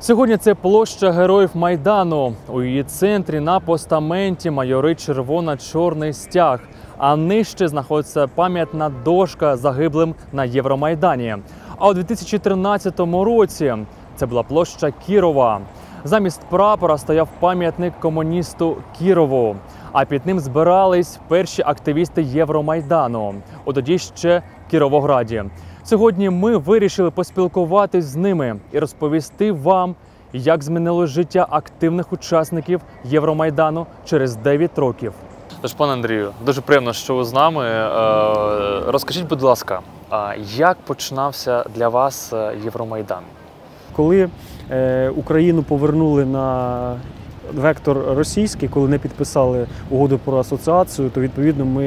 Сьогодні це площа Героїв Майдану. У її центрі на постаменті майорить червоно-чорний стяг, а нижче знаходиться пам'ятна дошка загиблим на Євромайдані. А у 2013 році це була площа Кірова. Замість прапора стояв пам'ятник комуністу Кірову, а під ним збирались перші активісти Євромайдану, у тоді ще Кіровограді. Сьогодні ми вирішили поспілкуватись з ними і розповісти вам, як змінилось життя активних учасників Євромайдану через 9 років. Тож, пане Андрію, дуже приємно, що ви з нами. Розкажіть, будь ласка, як починався для вас Євромайдан? Коли Україну повернули на вектор російський, коли не підписали угоду про асоціацію, то відповідно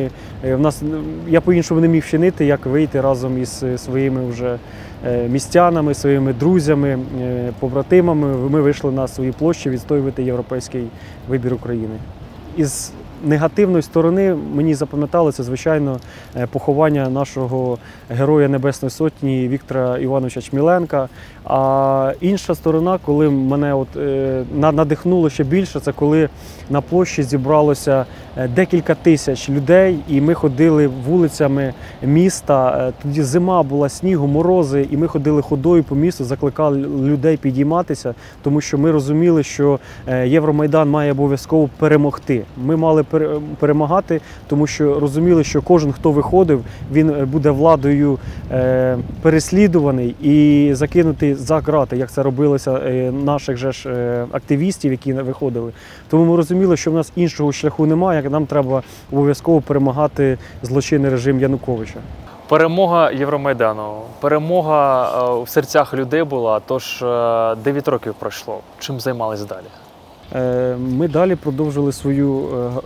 я по-іншому не міг вчинити, як вийти разом із своїми вже містянами, своїми друзями, побратимами. Ми вийшли на свої площі відстоювати європейський вибір України. Із негативної сторони мені запам'яталося, звичайно, поховання нашого Героя Небесної Сотні Віктора Івановича Чміленка. А інша сторона, коли мене надихнуло ще більше, це коли на площі зібралося декілька тисяч людей, і ми ходили вулицями міста. Тоді зима була, снігу, морози, і ми ходили ходою по місту, закликали людей підійматися, тому що ми розуміли, що Євромайдан має обов'язково перемогти. Ми мали перемагати, тому що розуміли, що кожен, хто виходив, він буде владою переслідуваний і закинутий за ґрати, як це робилося наших же ж активістів, які виходили. Тому ми розуміли, що в нас іншого шляху немає, як нам треба обов'язково перемагати злочинний режим Януковича. Перемога Євромайдану, перемога в серцях людей була, тож 9 років пройшло. Чим займались далі? Ми далі продовжили свою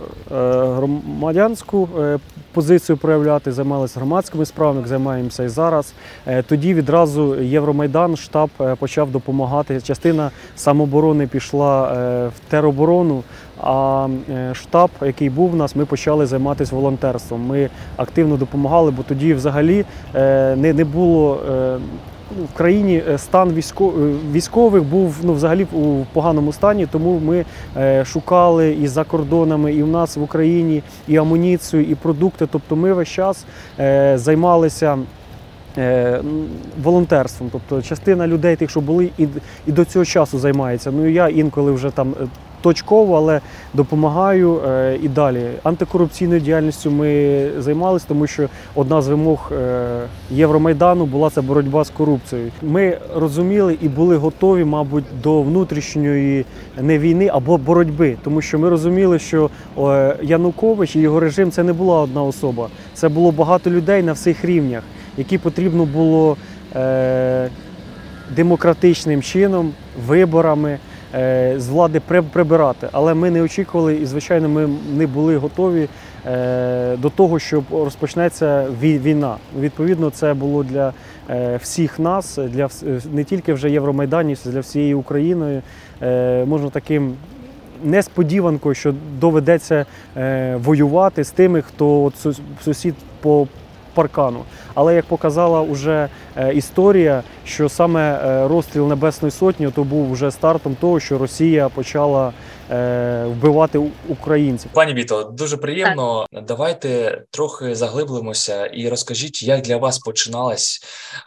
громадянську позицію проявляти, займалися громадськими справами, як займаємося і зараз. Тоді відразу Євромайдан, штаб почав допомагати. Частина самооборони пішла в тероборону, а штаб, який був у нас, ми почали займатися волонтерством. Ми активно допомагали, бо тоді взагалі не було... В країні стан військових був взагалі у поганому стані, тому ми шукали і за кордонами, і в нас в Україні, і амуніцію, і продукти. Тобто ми весь час займалися волонтерством. Тобто частина людей, тих, що були, і до цього часу займається. Ну і я інколи вже там точково, але допомагаю і далі. Антикорупційною діяльністю ми займалися, тому що одна з вимог Євромайдану була це боротьба з корупцією. Ми розуміли і були готові, мабуть, до внутрішньої не війни, або боротьби, тому що ми розуміли, що Янукович і його режим – це не була одна особа, це було багато людей на всіх рівнях, які потрібно було демократичним чином, виборами з влади прибирати. Але ми не очікували і, звичайно, ми не були готові до того, що розпочнеться війна. Відповідно, це було для всіх нас, не тільки вже євромайданівців, для всієї України, можна таким несподіванкою, що доведеться воювати з тими, хто сусід по паркану. Але, як показала вже історія, що саме розстріл Небесної Сотні то був вже стартом того, що Росія почала вбивати українців. Пані Віто, дуже приємно. Так. Давайте трохи заглиблимося і розкажіть, як для вас починалась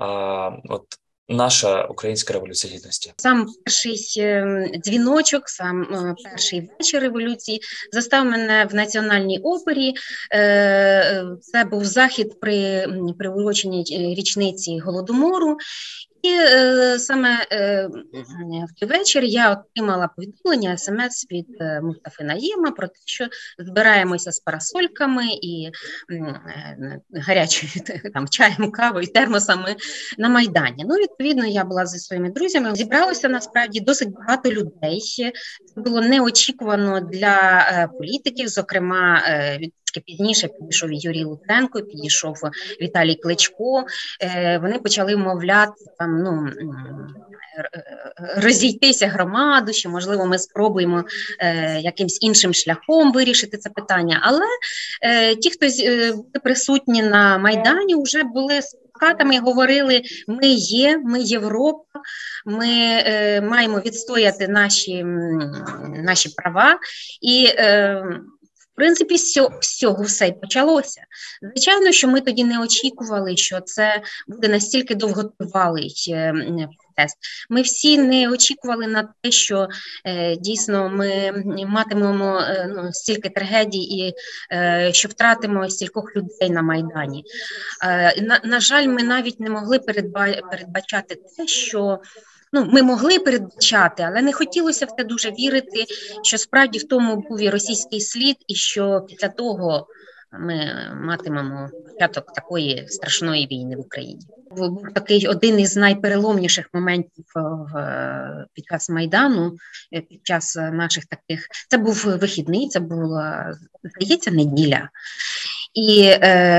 наша українська революція гідності. Сам перший дзвіночок, сам перший вечір революції застав мене в Національній опері. Це був захід при приуроченій річниці Голодомору. І саме в той вечір я отримала повідомлення, смс від Мустафи Наєма про те, що збираємося з парасольками і гарячою чаєм, кавою, термосами на Майдані. Ну, відповідно, я була зі своїми друзями. Зібралося, насправді, досить багато людей. Це було неочікувано для політиків, зокрема, пізніше підійшов Юрій Луценко, підійшов Віталій Кличко. Вони почали вмовляти розійтися громаду, що, можливо, ми спробуємо якимсь іншим шляхом вирішити це питання. Але ті, хто присутні на Майдані, вже були плакатами говорили: ми Європа, ми маємо відстояти наші права. І в принципі, з цього все й почалося. Звичайно, що ми тоді не очікували, що це буде настільки довготривалий процес. Ми всі не очікували на те, що дійсно ми матимемо стільки трагедій і що втратимо стількох людей на Майдані. На жаль, ми навіть не могли передбачати те, що ми могли передбачати, але не хотілося в те дуже вірити, що справді в тому був і російський слід, і що після того ми матимемо початок такої страшної війни в Україні. Був такий один із найпереломніших моментів під час Майдану, під час наших таких. Це був вихідний, це була, здається, неділя. І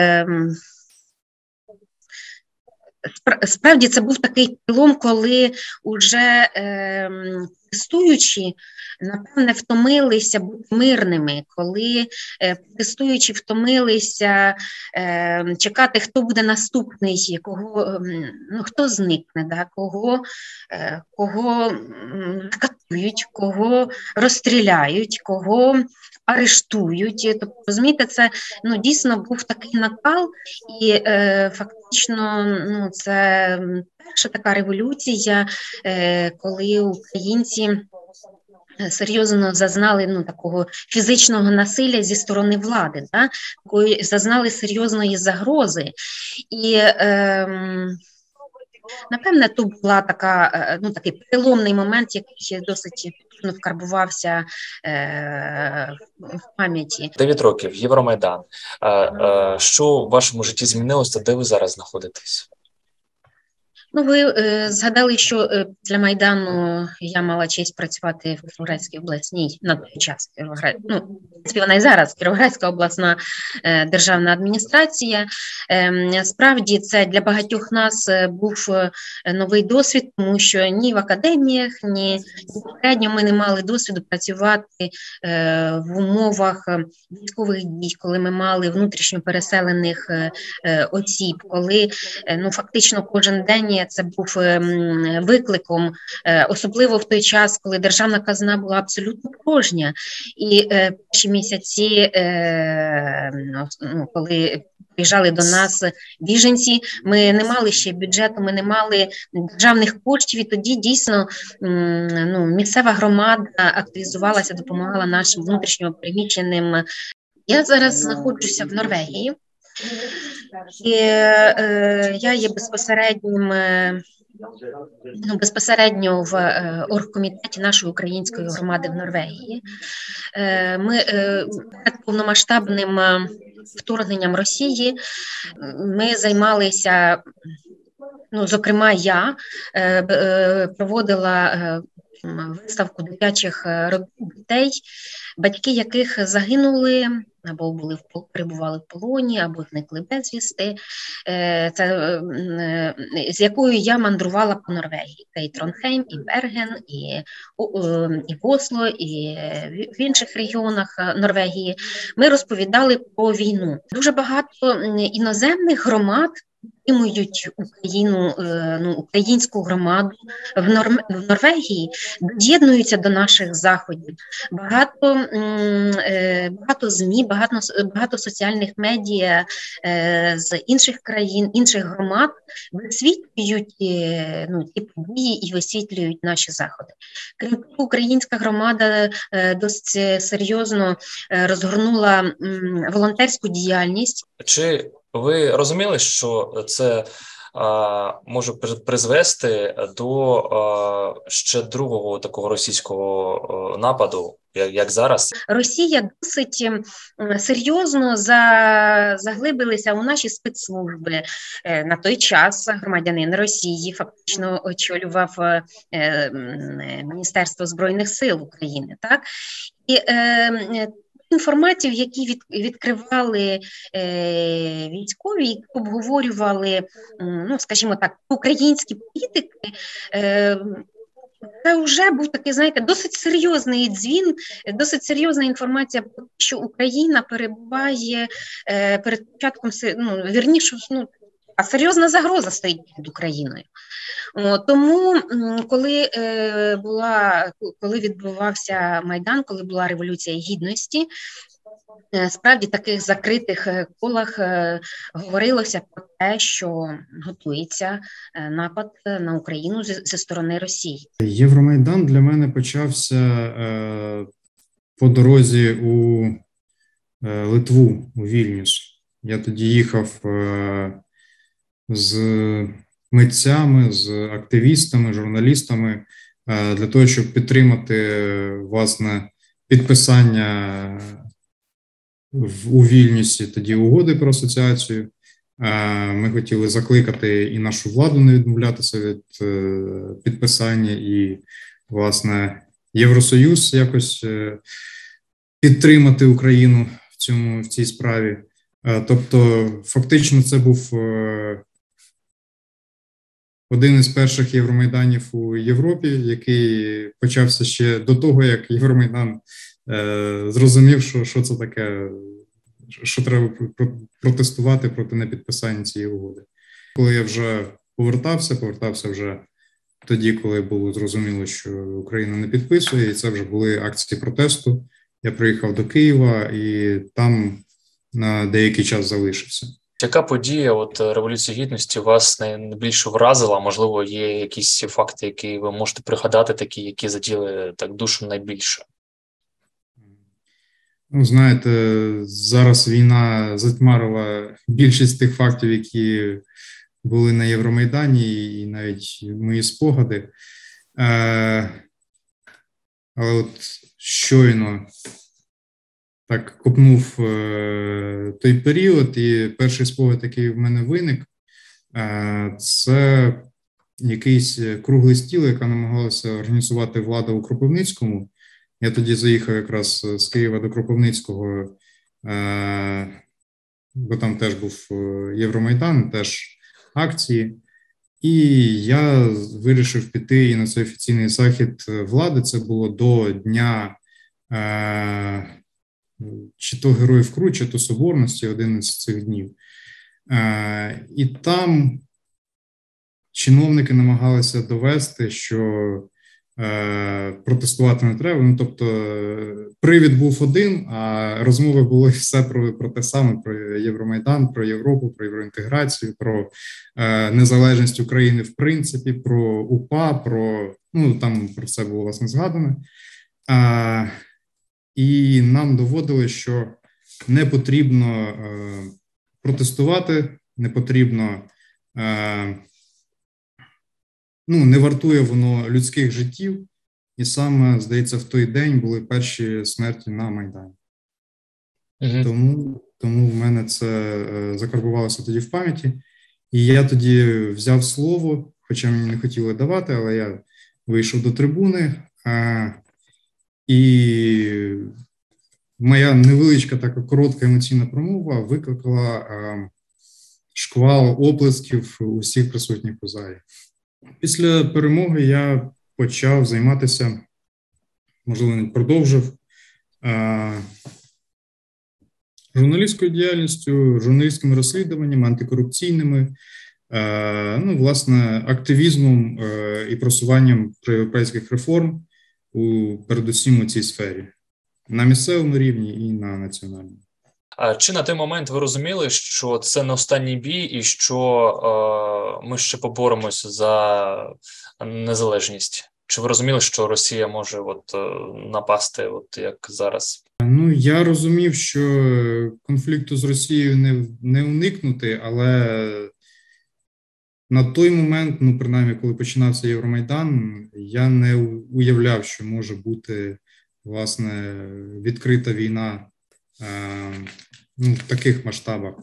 справді це був такий перелом, коли уже протестуючі, напевне, втомилися бути мирними, коли протестуючі втомилися чекати, хто буде наступний, хто зникне, да, кого катують, кого розстріляють, кого арештують. Тобто, розумієте, це дійсно був такий накал, і фактично це перша така революція, коли українці серйозно зазнали такого фізичного насилля зі сторони влади, да? Зазнали серйозної загрози. І напевне, то була такий переломний момент, який досить вкарбувався в пам'яті. 9 років, Євромайдан. Що в вашому житті змінилося, де ви зараз знаходитесь? Ви згадали, що для Майдану я мала честь працювати в Кіровоградській обласній на той час. Вона і зараз Кіровоградська обласна державна адміністрація. Справді, це для багатьох нас був новий досвід, тому що ні в академіях, ні попередньо ми не мали досвіду працювати в умовах військових дій, коли ми мали внутрішньо переселених осіб, коли фактично кожен день це був викликом, особливо в той час, коли державна казна була абсолютно порожня. І перші місяці, коли приїжджали до нас біженці, ми не мали ще бюджету, ми не мали державних коштів, і тоді дійсно місцева громада активізувалася, допомагала нашим внутрішньо переміщеним. Я зараз знаходжуся в Норвегії. І я є безпосередньо в оргкомітеті нашої української громади в Норвегії. Ми перед повномасштабним вторгненням Росії ми займалися, зокрема я проводила виставку дитячих дітей, батьки яких загинули або перебували в полоні, або зникли безвісти, з якою я мандрувала по Норвегії. Це і Тронхейм, і Берген, і Осло, і в інших регіонах Норвегії. Ми розповідали про війну. Дуже багато іноземних громад підтримують українську громаду в Норвегії, доєднуються до наших заходів. Багато ЗМІ, багато соціальних медіа з інших країн, інших громад висвітлюють ті події і висвітлюють наші заходи. Крім того, українська громада досить серйозно розгорнула волонтерську діяльність. Чи ви розуміли, що це може призвести до ще другого такого російського нападу, як зараз? Росія досить серйозно заглибилися у наші спецслужби. На той час громадянин Росії фактично очолював Міністерство Збройних сил України, так? І інформацію, які відкривали військові, які обговорювали, скажімо так, українські політики, це вже був такий, знаєте, досить серйозний дзвін, досить серйозна інформація про те, що Україна перебуває перед початком, серйозна загроза стоїть перед Україною. Тому, коли відбувався Майдан, коли була Революція Гідності, справді в таких закритих колах говорилося про те, що готується напад на Україну зі сторони Росії. Євромайдан для мене почався по дорозі у Литву, у Вільнюс. Я тоді їхав з митцями, з активістами, журналістами для того, щоб підтримати, власне, підписання у Вільнюсі тоді угоди про асоціацію. Ми хотіли закликати і нашу владу не відмовлятися від підписання, і, власне, Євросоюз якось підтримати Україну в цій справі. Тобто, фактично, це був один із перших Євромайданів у Європі, який почався ще до того, як Євромайдан зрозумів, що це таке, що треба протестувати проти непідписання цієї угоди. Коли я вже повертався вже тоді, коли було зрозуміло, що Україна не підписує, і це вже були акції протесту. Я приїхав до Києва і там на деякий час залишився. Яка подія Революції Гідності вас найбільше вразила? Можливо, є якісь факти, які ви можете пригадати, такі, які заділи так душу найбільше? Ну, знаєте, зараз війна затьмарила більшість тих фактів, які були на Євромайдані, і навіть мої спогади. Але от щойно так копнув той період, і перший спогад, який в мене виник, це якийсь круглий стіл, яка намагалася організувати влада у Кропивницькому. Я тоді заїхав якраз з Києва до Кропивницького, бо там теж був Євромайдан, теж акції. І я вирішив піти і на цей офіційний захід влади. Це було до Дня чи то Героїв Кру, чи то Соборності, один із цих днів. І там чиновники намагалися довести, що протестувати не треба. Ну, тобто, привід був один, а розмови були все про те саме, про Євромайдан, про Європу, про євроінтеграцію, про незалежність України в принципі, про УПА, там про це було, власне, згадано. І нам доводили, що не потрібно протестувати, не потрібно, не вартує воно людських життів. І саме, здається, в той день були перші смерті на Майдані. Тому в мене це закарбувалося тоді в пам'яті. І я тоді взяв слово, хоча мені не хотіли давати, але я вийшов до трибуни. І моя невеличка така коротка емоційна промова викликала шквал оплесків усіх присутніх у залі. Після перемоги я почав займатися, можливо, не продовжив, журналістською діяльністю, журналістськими розслідуваннями, антикорупційними, власне, активізмом і просуванням європейських реформ, передусім у цій сфері, на місцевому рівні і на національному. Чи на той момент ви розуміли, що це не останній бій і що ми ще поборемось за незалежність? Чи ви розуміли, що Росія може напасти, як зараз? Я розумів, що конфлікту з Росією не уникнути, але на той момент, принаймні, коли починався Євромайдан, я не уявляв, що може бути, власне, відкрита війна в таких масштабах.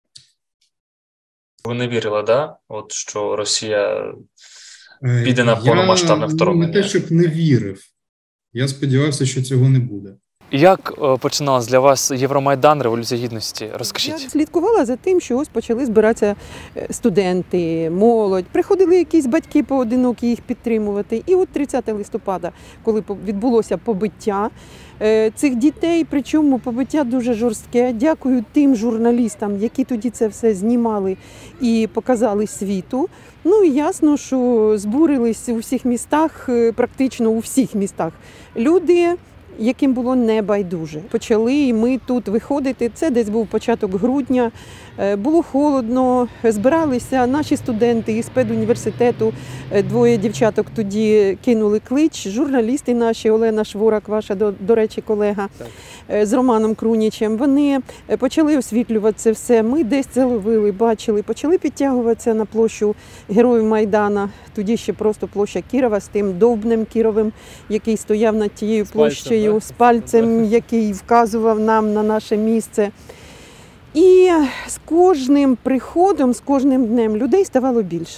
Ви не вірили, да? Що Росія піде на повномасштабне вторгнення? Не те, щоб не вірив. Я сподівався, що цього не буде. Як починалась для вас Євромайдан, Революція Гідності? Я Розкажіть. слідкувала за тим, що ось почали збиратися студенти, молодь. Приходили якісь батьки поодинокі їх підтримувати. І от 30 листопада, коли відбулося побиття цих дітей, причому побиття дуже жорстке. Дякую тим журналістам, які тоді це все знімали і показали світу. Ну і ясно, що збурились у всіх містах, практично у всіх містах люди, яким було небайдуже. Почали і ми тут виходити, це десь був початок грудня, було холодно, збиралися наші студенти із педуніверситету, двоє дівчаток тоді кинули клич, журналісти наші, Олена Шворак, ваша, до речі, колега, з Романом Крунічем, вони почали освітлювати це все, ми десь це ловили, бачили, почали підтягуватися на площу Героїв Майдана, тоді ще просто площа Кірова з тим довбнем Кіровим, який стояв над тією площею, з пальцем, який вказував нам на наше місце. І з кожним приходом, з кожним днем людей ставало більше.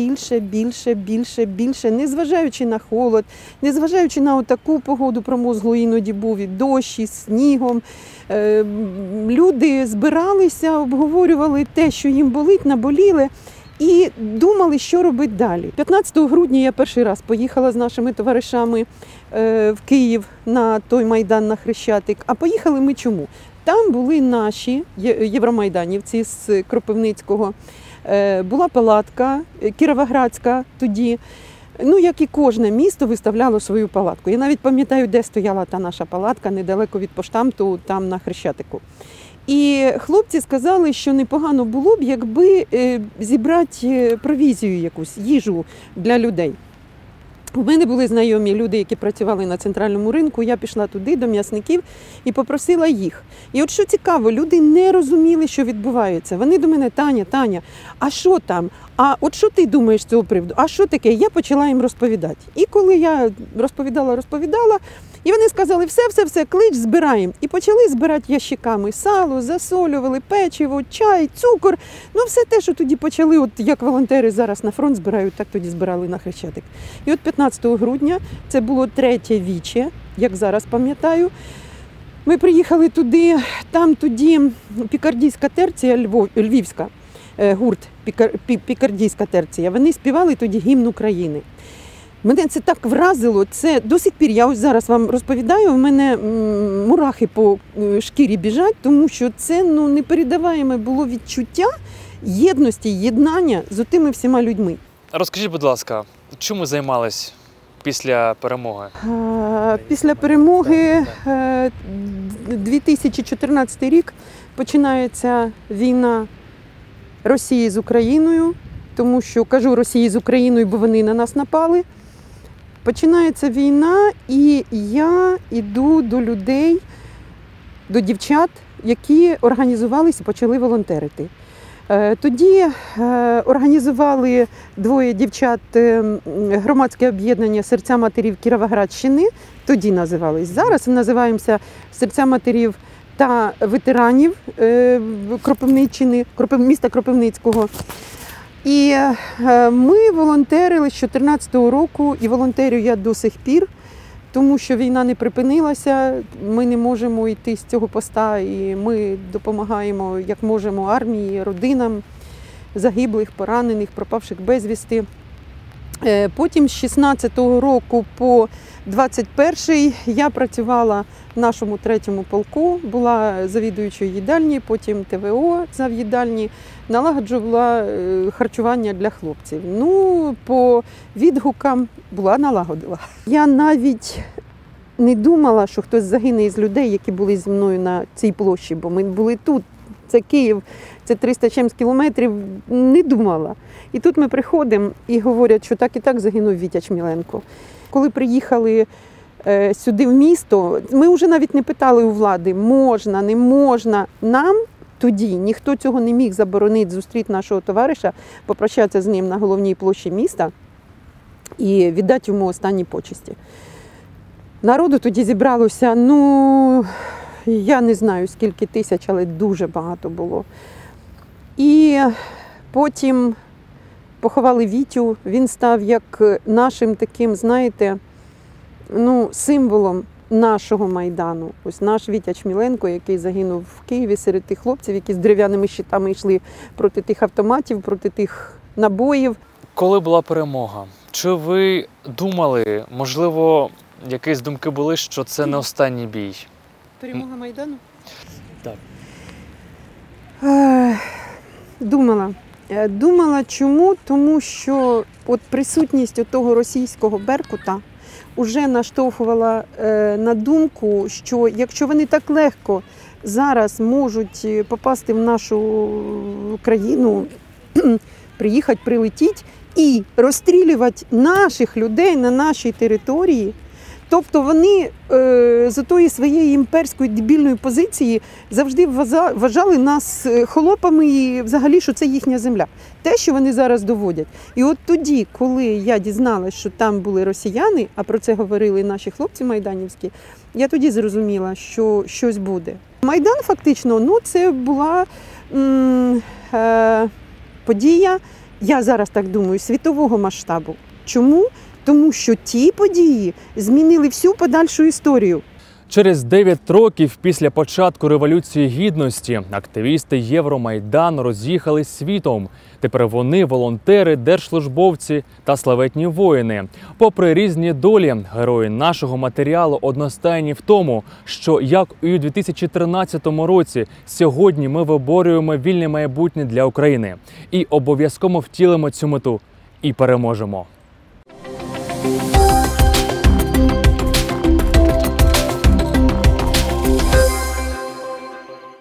Більше, незважаючи на холод, незважаючи на таку погоду промозглу іноді був, і дощ, і снігом. Люди збиралися, обговорювали те, що їм болить, наболіли, і думали, що робити далі. 15 грудня я перший раз поїхала з нашими товаришами в Київ на той Майдан на Хрещатик. А поїхали ми чому? Там були наші євромайданівці з Кропивницького. Була палатка Кіровоградська тоді. Ну, як і кожне місто виставляло свою палатку. Я навіть пам'ятаю, де стояла та наша палатка, недалеко від поштамту, там на Хрещатику. І хлопці сказали, що непогано було б, якби зібрати провізію якусь, їжу для людей. У мене були знайомі люди, які працювали на центральному ринку, я пішла туди, до м'ясників, і попросила їх. І от що цікаво, люди не розуміли, що відбувається. Вони до мене: Таня, а що там? А от що ти думаєш з цього приводу? А що таке? Я почала їм розповідати. І коли я розповідала, і вони сказали: все, клич, збираємо. І почали збирати ящиками сало, засолювали, печиво, чай, цукор. Ну, все те, що тоді почали, от як волонтери зараз на фронт збирають, так тоді збирали на Хрещатик. І от 15 грудня, це було 3-є віче, як зараз пам'ятаю, ми приїхали туди, там тоді пікардійська терція львівська, гурт пікардійська терція, вони співали тоді гімн України. Мене це так вразило, це до сих пір, я ось зараз вам розповідаю, в мене мурахи по шкірі біжать, тому що це непередаваєме було відчуття єдності, єднання з отими всіма людьми. Розкажіть, будь ласка, чим ви займались після перемоги? Після перемоги 2014 рік починається війна Росії з Україною, тому що, кажу Росії з Україною, бо вони на нас напали. Починається війна, і я йду до людей, до дівчат, які організувалися і почали волонтерити. Тоді організували двоє дівчат громадське об'єднання «Серця матерів Кіровоградщини», тоді називались. Зараз ми називаємося «Серця матерів та ветеранів Кропивниччини», міста Кропивницького. І ми волонтерили з 2014 року, і волонтерю я до сих пір, тому що війна не припинилася, ми не можемо йти з цього поста, і ми допомагаємо, як можемо, армії, родинам загиблих, поранених, пропавших безвісти. Потім з 16-го року по 21-й я працювала в нашому 3-му полку, була завідуючою їдальні, потім ТВО зав'їдальні, налагоджувала харчування для хлопців. Ну, по відгукам налагодила. Я навіть не думала, що хтось загине із людей, які були зі мною на цій площі, бо ми були тут. Це Київ, це 300 чимсь кілометрів, не думала. І тут ми приходимо і говорять, що так і так загинув Вітя Чміленко. Коли приїхали сюди в місто, ми вже навіть не питали у влади, можна, не можна. Нам тоді ніхто цього не міг заборонити, зустріти нашого товариша, попрощатися з ним на головній площі міста і віддати йому останні почесті. Народу тоді зібралося, я не знаю, скільки тисяч, але дуже багато було. І потім поховали Вітю, він став як нашим таким, знаєте, символом нашого Майдану. Ось наш Вітя Чміленко, який загинув в Києві серед тих хлопців, які з дерев'яними щитами йшли проти тих автоматів, проти тих набоїв. Коли була перемога, чи ви думали, можливо, якісь думки були, що це не останній бій? Перемога Майдану? Так. Думала. Думала чому? Тому що от присутність того російського беркута вже наштовхувала на думку, що якщо вони так легко зараз можуть попасти в нашу країну, приїхати, прилетіти і розстрілювати наших людей на нашій території, тобто вони з тої своєї імперської дебільної позиції завжди вважали нас холопами і взагалі, що це їхня земля. Те, що вони зараз доводять. І от тоді, коли я дізналась, що там були росіяни, а про це говорили наші хлопці майданівські, я тоді зрозуміла, що щось буде. Майдан фактично, це була подія, я зараз так думаю, світового масштабу. Чому? Тому що ті події змінили всю подальшу історію. Через 9 років після початку Революції Гідності активісти Євромайдану роз'їхались світом. Тепер вони волонтери, держслужбовці та славетні воїни. Попри різні долі, герої нашого матеріалу одностайні в тому, що як і у 2013 році, сьогодні ми виборюємо вільне майбутнє для України. І обов'язково втілимо цю мету і переможемо.